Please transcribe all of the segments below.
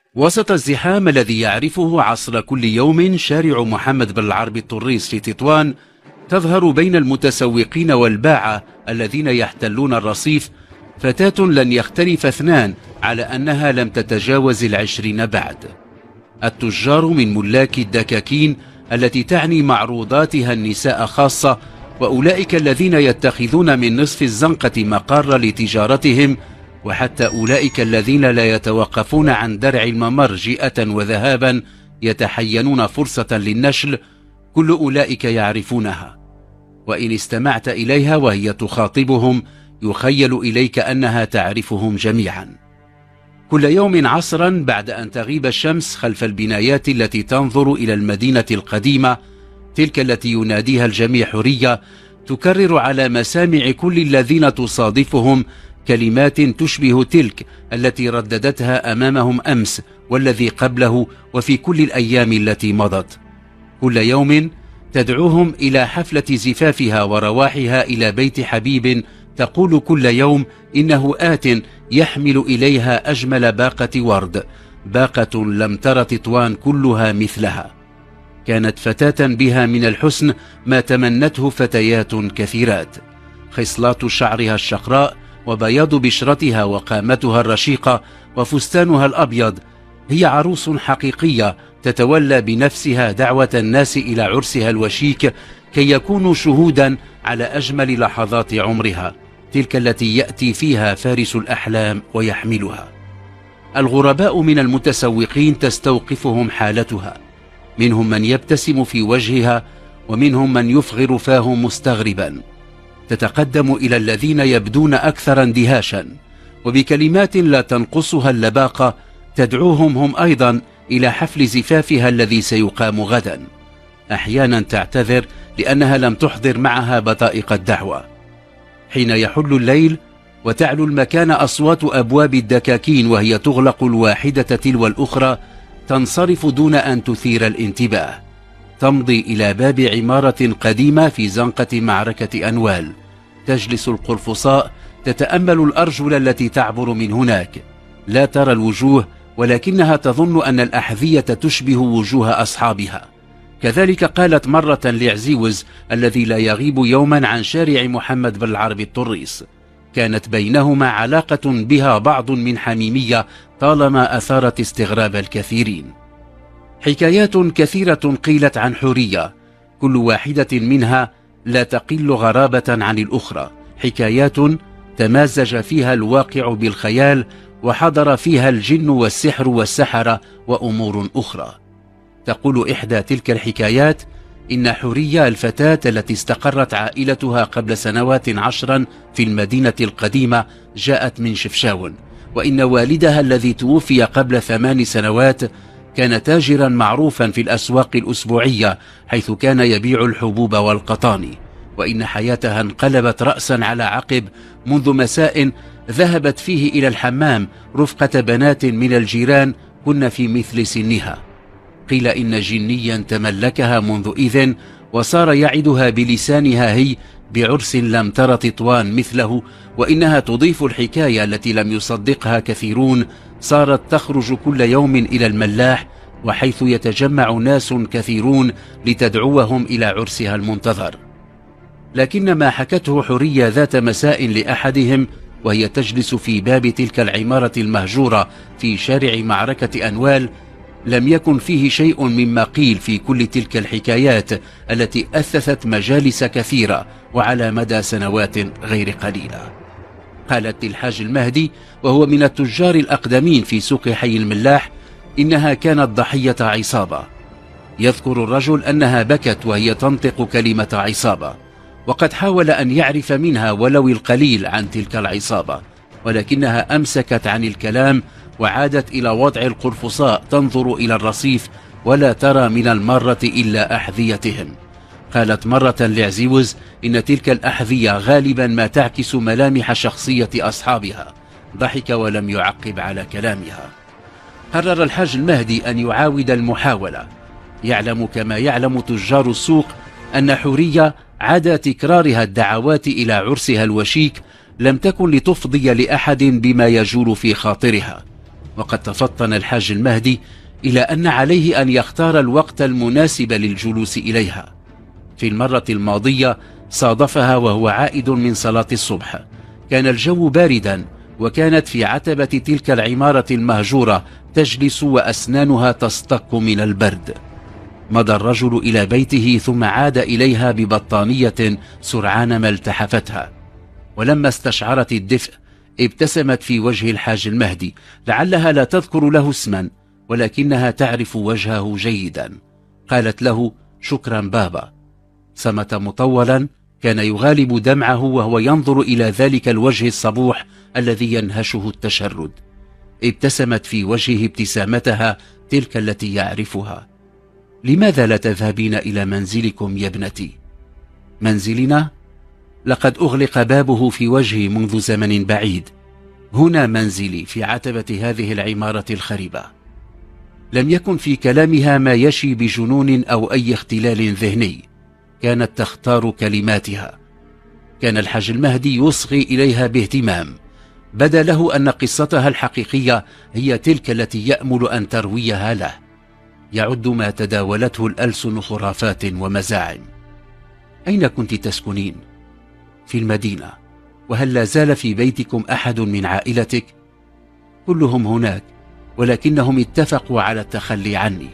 وسط الزحام الذي يعرفه عصر كل يوم شارع محمد بن العربي الطريس في تطوان، تظهر بين المتسوقين والباعة الذين يحتلون الرصيف فتاة لن يختلف اثنان على أنها لم تتجاوز 20 بعد. التجار من ملاك الدكاكين التي تعني معروضاتها النساء خاصة، وأولئك الذين يتخذون من نصف الزنقة مقر لتجارتهم، وحتى أولئك الذين لا يتوقفون عن درع الممر جيئة وذهابا يتحينون فرصة للنشل، كل أولئك يعرفونها، وإن استمعت إليها وهي تخاطبهم يخيل إليك أنها تعرفهم جميعا. كل يوم عصرا بعد أن تغيب الشمس خلف البنايات التي تنظر إلى المدينة القديمة، تلك التي يناديها الجميع حرية، تكرر على مسامع كل الذين تصادفهم كلمات تشبه تلك التي رددتها أمامهم أمس والذي قبله وفي كل الأيام التي مضت. كل يوم تدعوهم إلى حفلة زفافها ورواحها إلى بيت حبيب، تقول كل يوم إنه آت يحمل إليها أجمل باقة ورد، باقة لم تر تطوان كلها مثلها. كانت فتاة بها من الحسن ما تمنته فتيات كثيرات، خصلات شعرها الشقراء وبياض بشرتها وقامتها الرشيقة وفستانها الأبيض. هي عروس حقيقية تتولى بنفسها دعوة الناس إلى عرسها الوشيك كي يكونوا شهودا على أجمل لحظات عمرها، تلك التي يأتي فيها فارس الأحلام ويحملها. الغرباء من المتسوقين تستوقفهم حالتها، منهم من يبتسم في وجهها ومنهم من يفغر فاه مستغربا. تتقدم إلى الذين يبدون أكثر اندهاشا، وبكلمات لا تنقصها اللباقة تدعوهم هم أيضا إلى حفل زفافها الذي سيقام غدا. أحيانا تعتذر لأنها لم تحضر معها بطائق الدعوة. حين يحل الليل وتعلو المكان أصوات أبواب الدكاكين وهي تغلق الواحدة تلو الأخرى، تنصرف دون أن تثير الانتباه. تمضي إلى باب عمارة قديمة في زنقة معركة أنوال. تجلس القرفصاء تتأمل الأرجل التي تعبر من هناك، لا ترى الوجوه ولكنها تظن أن الأحذية تشبه وجوه أصحابها. كذلك قالت مرة لعزيوز الذي لا يغيب يوما عن شارع محمد بن العربي الطريس، كانت بينهما علاقة بها بعض من حميمية طالما أثارت استغراب الكثيرين. حكايات كثيرة قيلت عن حورية، كل واحدة منها لا تقل غرابة عن الأخرى، حكايات تمازج فيها الواقع بالخيال وحضر فيها الجن والسحر والسحرة وأمور أخرى. تقول إحدى تلك الحكايات إن حورية الفتاة التي استقرت عائلتها قبل سنوات 10 في المدينة القديمة جاءت من شفشاون، وإن والدها الذي توفي قبل 8 سنوات كان تاجرا معروفا في الأسواق الأسبوعية حيث كان يبيع الحبوب والقطاني، وإن حياتها انقلبت رأسا على عقب منذ مساء ذهبت فيه إلى الحمام رفقة بنات من الجيران كن في مثل سنها. قيل إن جنيا تملكها منذ إذن وصار يعدها بلسانها هي بعرس لم تر تطوان مثله، وإنها تضيف الحكاية التي لم يصدقها كثيرون. صارت تخرج كل يوم إلى الملاح وحيث يتجمع ناس كثيرون لتدعوهم إلى عرسها المنتظر. لكن ما حكته حورية ذات مساء لأحدهم وهي تجلس في باب تلك العمارة المهجورة في شارع معركة أنوال لم يكن فيه شيء مما قيل في كل تلك الحكايات التي أثثت مجالس كثيرة وعلى مدى سنوات غير قليلة. قالت للحاج المهدي وهو من التجار الأقدمين في سوق حي الملاح إنها كانت ضحية عصابة. يذكر الرجل أنها بكت وهي تنطق كلمة عصابة، وقد حاول أن يعرف منها ولو القليل عن تلك العصابة، ولكنها أمسكت عن الكلام وعادت إلى وضع القرفصاء تنظر إلى الرصيف ولا ترى من المرة إلا أحذيتهم. قالت مرة لعزيوز إن تلك الأحذية غالبا ما تعكس ملامح شخصية أصحابها. ضحك ولم يعقب على كلامها. قرر الحاج المهدي أن يعاود المحاولة. يعلم كما يعلم تجار السوق أن حورية عدا تكرارها الدعوات إلى عرسها الوشيك لم تكن لتفضي لأحد بما يجول في خاطرها، وقد تفطن الحاج المهدي إلى أن عليه أن يختار الوقت المناسب للجلوس إليها. في المرة الماضية صادفها وهو عائد من صلاة الصبح، كان الجو باردا، وكانت في عتبة تلك العمارة المهجورة تجلس وأسنانها تصطك من البرد. مضى الرجل إلى بيته ثم عاد إليها ببطانية سرعان ما التحفتها، ولما استشعرت الدفء ابتسمت في وجه الحاج المهدي، لعلها لا تذكر له اسما ولكنها تعرف وجهه جيدا. قالت له: شكرا بابا. صمت مطولا، كان يغالب دمعه وهو ينظر إلى ذلك الوجه الصبوح الذي ينهشه التشرد. ابتسمت في وجهه ابتسامتها تلك التي يعرفها. لماذا لا تذهبين إلى منزلكم يا ابنتي؟ منزلنا؟ لقد أغلق بابه في وجهي منذ زمن بعيد. هنا منزلي في عتبة هذه العمارة الخربة. لم يكن في كلامها ما يشي بجنون أو أي اختلال ذهني، كانت تختار كلماتها. كان الحاج المهدي يصغي إليها باهتمام، بدا له أن قصتها الحقيقية هي تلك التي يأمل أن ترويها له. يعد ما تداولته الألسن خرافات ومزاعم. أين كنت تسكنين؟ في المدينة. وهل لا زال في بيتكم أحد من عائلتك؟ كلهم هناك، ولكنهم اتفقوا على التخلي عني.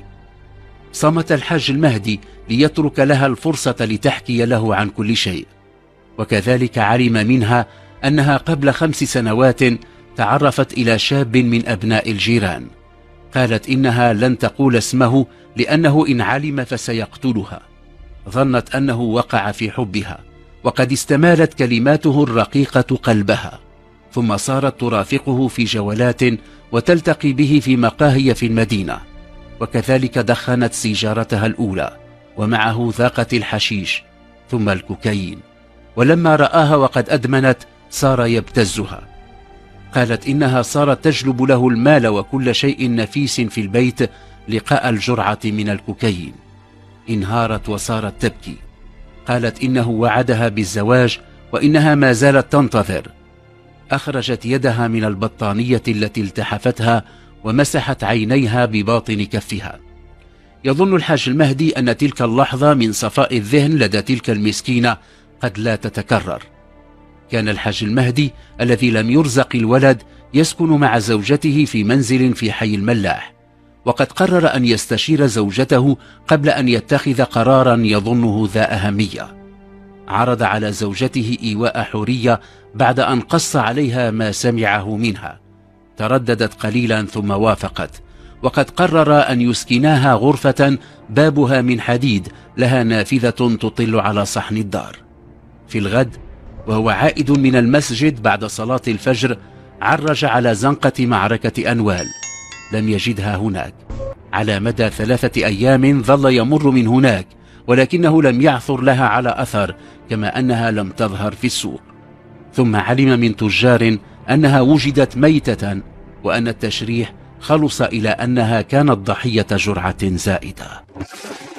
صمت الحاج المهدي ليترك لها الفرصة لتحكي له عن كل شيء، وكذلك علم منها أنها قبل 5 سنوات تعرفت إلى شاب من أبناء الجيران. قالت إنها لن تقول اسمه لأنه إن علم فسيقتلها. ظنت أنه وقع في حبها، وقد استمالت كلماته الرقيقة قلبها، ثم صارت ترافقه في جولات وتلتقي به في مقاهي في المدينة، وكذلك دخنت سيجارتها الأولى، ومعه ذاقت الحشيش ثم الكوكايين، ولما رآها وقد أدمنت صار يبتزها. قالت إنها صارت تجلب له المال وكل شيء نفيس في البيت لقاء الجرعة من الكوكايين. انهارت وصارت تبكي. قالت إنه وعدها بالزواج وإنها ما زالت تنتظر. أخرجت يدها من البطانية التي التحفتها ومسحت عينيها بباطن كفها. يظن الحاج المهدي أن تلك اللحظة من صفاء الذهن لدى تلك المسكينة قد لا تتكرر. كان الحاج المهدي الذي لم يرزق الولد يسكن مع زوجته في منزل في حي الملاح، وقد قرر أن يستشير زوجته قبل أن يتخذ قرارا يظنه ذا أهمية. عرض على زوجته إيواء حورية بعد أن قص عليها ما سمعه منها. ترددت قليلا ثم وافقت، وقد قرر أن يسكناها غرفة بابها من حديد لها نافذة تطل على صحن الدار. في الغد وهو عائد من المسجد بعد صلاة الفجر عرج على زنقة معركة أنوال، لم يجدها هناك. على مدى 3 أيام ظل يمر من هناك، ولكنه لم يعثر لها على أثر، كما أنها لم تظهر في السوق. ثم علم من تجار أنها وجدت ميتة، وأن التشريح خلص إلى أنها كانت ضحية جرعة زائدة.